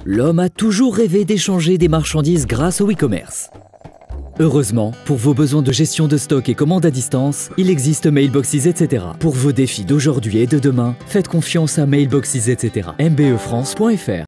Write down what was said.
L'homme a toujours rêvé d'échanger des marchandises grâce au e-commerce. Heureusement, pour vos besoins de gestion de stock et commande à distance, il existe Mailboxes, etc. Pour vos défis d'aujourd'hui et de demain, faites confiance à Mailboxes, etc. mbefrance.fr